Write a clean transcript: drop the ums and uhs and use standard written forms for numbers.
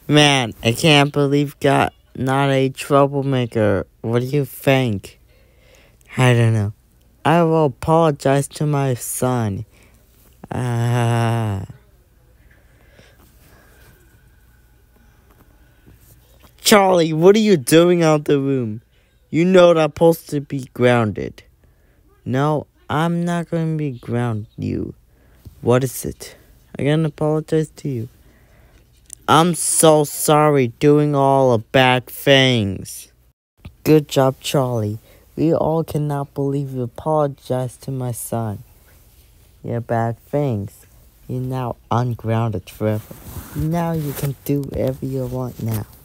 Man, I can't believe God not a troublemaker. What do you think? I don't know. I will apologize to my son. Charlie, what are you doing out the room? You know that's supposed to be grounded. No, I'm not going to be ground you. What is it? I'm going to apologize to you. I'm so sorry doing all the bad things. Good job, Charlie. We all cannot believe you apologized to my son. Your bad things. You're now ungrounded forever. Now you can do whatever you want now.